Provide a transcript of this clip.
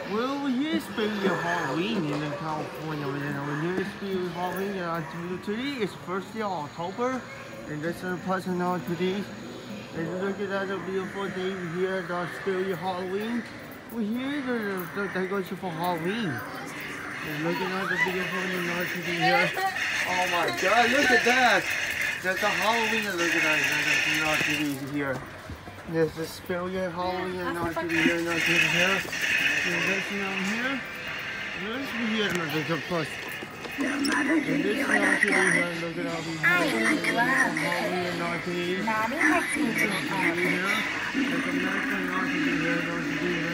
Well, here's baby Halloween in California. Here's baby Halloween. Today is 1st day of October, and this is a person on today. And look at that beautiful day here. That's baby Halloween. We're here to go for Halloween. And look at the beautiful today here. Oh my God! Look at that. That's a Halloween. Look at that. That's here. This is Spirit Halloween and not to be here, not to be here. And this down here. This be here, not to be plus. And this not to be here, look at all these Halloween and not to be here. Not to be here. Like American not to be here, not to be here.